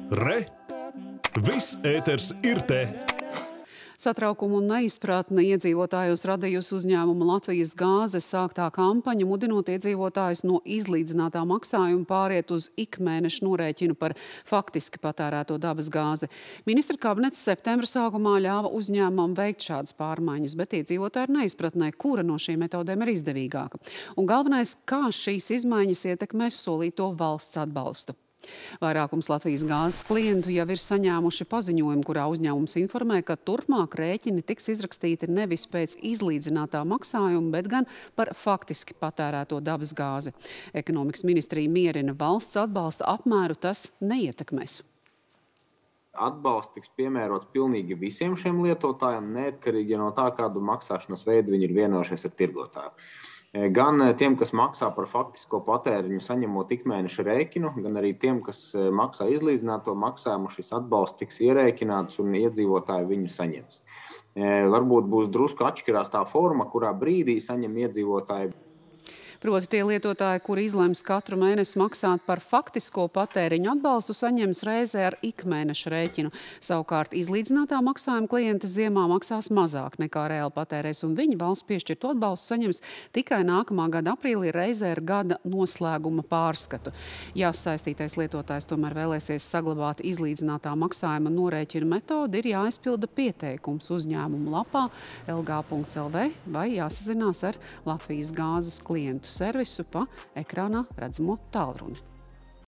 Re! Viss ēters ir te! Satraukumu un neizpratni iedzīvotājos radījusi uzņēmuma Latvijas gāze sāktā kampaņa, mudinot iedzīvotājus no izlīdzinātā maksājuma pāriet uz ikmēneša norēķinu par faktiski patērēto dabas gāzi. Ministra kabinets septembra sākumā ļāva uzņēmumam veikt šādas pārmaiņas, bet iedzīvotāji ir neizpratnē, kura no šīm metodēm ir izdevīgāka. Un galvenais, kā šīs izmaiņas ietekmēs solīto valsts atbalstu. Vairākums Latvijas gāzes klientu jau ir saņēmuši paziņojumu, kurā uzņēmums informē, ka turpmāk rēķini tiks izrakstīti nevis pēc izlīdzinātā maksājuma, bet gan par faktiski patērēto dabas gāzi. Ekonomikas ministrija mierina, valsts atbalsta apmēru tas neietekmēs. Atbalsts tiks piemērots pilnīgi visiem šiem lietotājiem, neatkarīgi no tā, kādu maksāšanas veidu viņi ir vienojušies ar tirgotāju. Gan tiem, kas maksā par faktisko patēriņu, saņemot ikmēneša rēķinu, gan arī tiem, kas maksā izlīdzināto maksājumu, šis atbalsts tiks ierēķināts un iedzīvotāji viņu saņems. Varbūt būs drusku atšķirās tā forma, kurā brīdī saņem iedzīvotāji. Proti tie lietotāji, kuri izlems katru mēnesi maksāt par faktisko patēriņu atbalstu, saņems reizē ar ikmēneša rēķinu. Savukārt izlīdzinātā maksājuma klienti ziemā maksās mazāk nekā reāli patērēs, un viņi valsts piešķirto atbalstu saņems tikai nākamā gada aprīlī reizē ar gada noslēguma pārskatu. Ja saistītais lietotājs tomēr vēlēsies saglabāt izlīdzinātā maksājuma norēķina metodi, ir jāizpilda pieteikums uzņēmuma lapā lg.lv vai jāsazinās ar Latvijas gāzes klientu servisu pa ekrānā redzamo tālruni.